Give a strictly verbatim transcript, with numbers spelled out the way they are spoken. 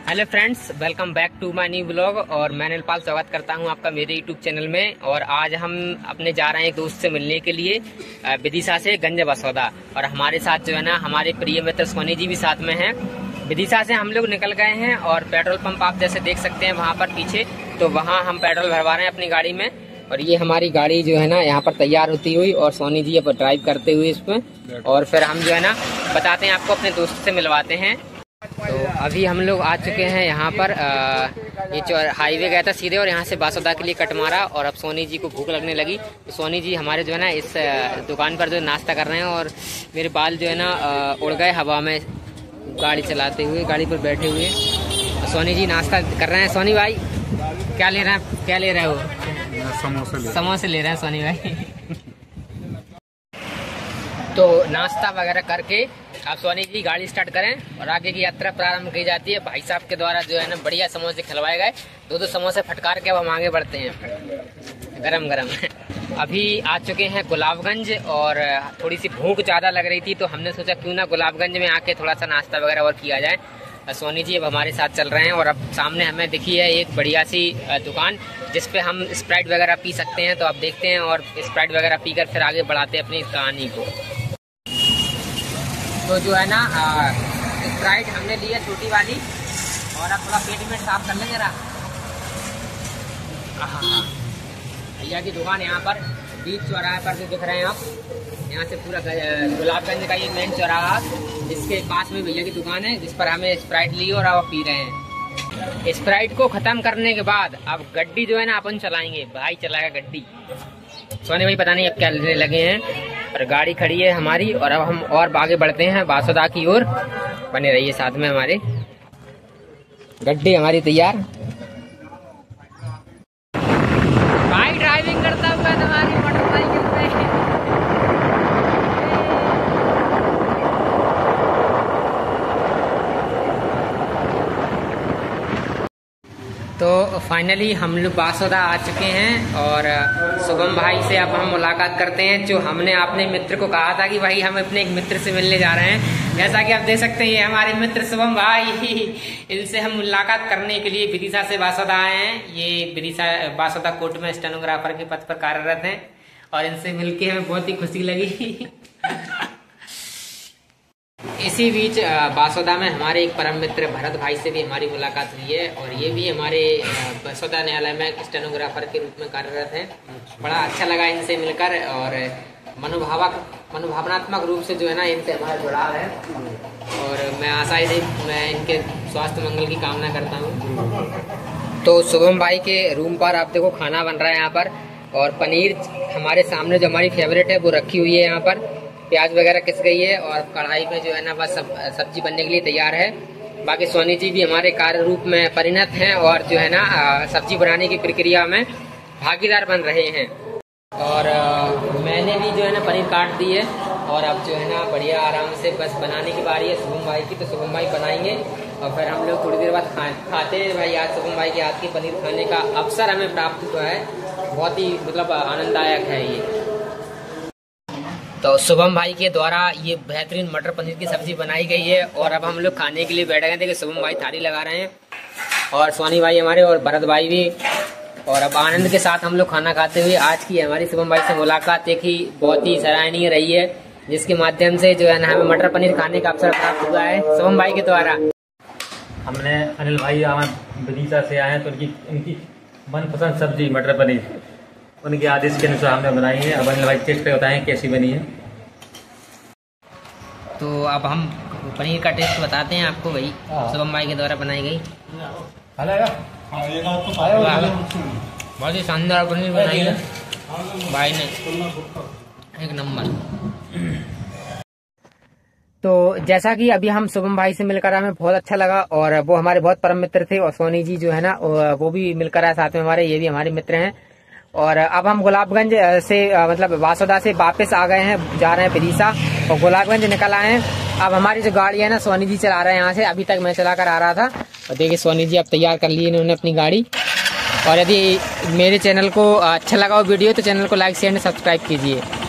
Hello friends, welcome back to my new blog. और मैं अनिल स्वागत करता हूं आपका मेरे यूट्यूब चैनल में। और आज हम अपने जा रहे हैं एक दोस्त से मिलने के लिए विदिशा से गंज बसौदा। और हमारे साथ जो है ना हमारे प्रिय मित्र सोनी जी भी साथ में हैं। विदिशा से हम लोग निकल गए हैं और पेट्रोल पंप आप जैसे देख सकते हैं वहाँ पर पीछे, तो वहाँ हम पेट्रोल भरवा रहे हैं अपनी गाड़ी में। और ये हमारी गाड़ी जो है ना यहाँ पर तैयार होती हुई और सोनी जी अब ड्राइव करते हुए इसमें, और फिर हम जो है ना बताते हैं आपको, अपने दोस्त से मिलवाते हैं। तो अभी हम लोग आ चुके हैं यहाँ पर। आ, ये जो हाईवे गया था सीधे और यहाँ से बासौदा के लिए कट मारा। और अब सोनी जी को भूख लगने लगी, तो सोनी जी हमारे जो है ना इस दुकान पर जो नाश्ता कर रहे हैं। और मेरे बाल जो है ना उड़ गए हवा में गाड़ी चलाते हुए, गाड़ी पर बैठे हुए। सोनी जी नाश्ता कर रहे हैं। सोनी भाई क्या ले रहे हैं, क्या ले रहे हो? समोसे समोसे ले रहे हैं सोनी भाई। तो नाश्ता वगैरह करके आप सोनी जी गाड़ी स्टार्ट करें और आगे की यात्रा प्रारंभ की जाती है। भाई साहब के द्वारा जो है ना बढ़िया समोसे खिलवाए गए, दो दो समोसे फटकार के अब हम आगे बढ़ते हैं गरम गरम। अभी आ चुके हैं गुलाबगंज और थोड़ी सी भूख ज़्यादा लग रही थी, तो हमने सोचा क्यों ना गुलाबगंज में आके थोड़ा सा नाश्ता वगैरह और किया जाए। सोनी जी अब हमारे साथ चल रहे हैं और अब सामने हमें दिखी है एक बढ़िया सी दुकान जिसपे हम स्प्राइट वगैरह पी सकते हैं। तो आप देखते हैं और स्प्राइट वगैरह पीकर फिर आगे बढ़ाते हैं अपनी कहानी को। तो जो है ना स्प्राइट हमने ली है छोटी वाली, और अब थोड़ा पेट में साफ कर लेंगे जरा। भैया की दुकान यहाँ पर बीच चौराहे पर जो दिख रहे हैं आप, यहाँ से पूरा गुलाबगंज का ये मेन चौराहा, जिसके पास में भैया की दुकान है, जिस पर हमें स्प्राइट ली और अब पी रहे हैं। स्प्राइट को खत्म करने के बाद अब गड्डी जो है ना अपन चलाएंगे, भाई चलाएगा गड्डी। सोनी भाई पता नहीं अब क्या लेने लगे हैं, और गाड़ी खड़ी है हमारी। और अब हम और आगे बढ़ते हैं बासौदा की ओर। बने रहिए साथ में हमारे। गड्डी हमारी तैयार, भाई ड्राइविंग करता हुआ हमारी मोटरसाइकिल पे। तो फाइनली हम लोग बासौदा आ चुके हैं और शुभम भाई से अब हम मुलाकात करते हैं। जो हमने अपने मित्र को कहा था कि भाई हम अपने एक मित्र से मिलने जा रहे हैं, जैसा कि आप देख सकते हैं ये हमारे मित्र शुभम भाई। इनसे हम मुलाकात करने के लिए विदिशा से बासौदा आए हैं। ये विदिशा बासौदा कोर्ट में स्टेनोग्राफर के पद पर कार्यरत हैं और इनसे मिलके हमें बहुत ही खुशी लगी। इसी बीच बासौदा में हमारे एक परम मित्र भरत भाई से भी हमारी मुलाकात हुई है, और ये भी हमारे बासौदा न्यायालय में स्टेनोग्राफर के रूप में कार्यरत हैं। बड़ा अच्छा लगा इनसे मिलकर, और मनोभावक मनोभावनात्मक रूप से जो है ना इनसे हमारा जुड़ाव है। और मैं आशा ही मैं इनके स्वास्थ्य मंगल की कामना करता हूँ। तो शुभम भाई के रूम पर आप देखो खाना बन रहा है यहाँ पर, और पनीर हमारे सामने जो हमारी फेवरेट है वो रखी हुई है यहाँ पर। प्याज वगैरह किस गई है और कढ़ाई में जो है ना बस सब सब्जी बनने के लिए तैयार है। बाकी सोनी जी भी हमारे कार्य रूप में परिणत हैं और जो है ना सब्जी बनाने की प्रक्रिया में भागीदार बन रहे हैं। और मैंने भी जो है ना पनीर काट दी है, और अब जो है ना बढ़िया आराम से बस बनाने की बारी है शुभम भाई की। तो शुभम भाई बनाएंगे और फिर हम लोग थोड़ी देर बाद खा खाते हैं। भाई आज शुभम भाई के हाथ की पनीर खाने का अवसर हमें प्राप्त हुआ है, बहुत ही मतलब आनंददायक है ये। तो शुभम भाई के द्वारा ये बेहतरीन मटर पनीर की सब्जी बनाई गई है, और अब हम लोग खाने के लिए बैठ गए थे कि शुभम भाई थाली लगा रहे हैं, और सोनी भाई हमारे और भरत भाई भी। और अब आनंद के साथ हम लोग खाना खाते हुए आज की हमारी शुभम भाई से मुलाकात एक ही बहुत ही सराहनीय रही है, जिसके माध्यम से जो है ना हमें मटर पनीर खाने का अवसर प्राप्त हुआ है शुभम भाई के द्वारा। हमने अनिल भाई विदिशा से आए हैं, तो उनकी उनकी मनपसंद सब्जी मटर पनीर उनके आदेश के अनुसार हमने बनाई है। अब अनिल भाई टेस्ट करके बताएं कैसी बनी है। तो अब हम पनीर का टेस्ट बताते हैं आपको, भाई शुभम भाई के द्वारा बनाई गई। बहुत ही शानदार पनीर बनाई है भाई ने, एक नंबर। तो जैसा कि अभी हम शुभम भाई से मिलकर हमें बहुत अच्छा लगा, और वो हमारे बहुत परम मित्र थे। और सोनी जी जो है ना वो भी मिलकर आए साथ में हमारे, ये भी हमारे मित्र हैं। और अब हम गुलाबगंज से मतलब बासौदा से वापस आ गए हैं, जा रहे हैं विदिशा, और गुलाबगंज निकल आए हैं। अब हमारी जो गाड़ी है ना सोनी जी चला रहे हैं यहाँ से, अभी तक मैं चला कर आ रहा था। और देखिए सोनी जी अब तैयार कर ली इन्होंने अपनी गाड़ी। और यदि मेरे चैनल को अच्छा लगा हो वीडियो तो चैनल को लाइक शेयर एंड सब्सक्राइब कीजिए।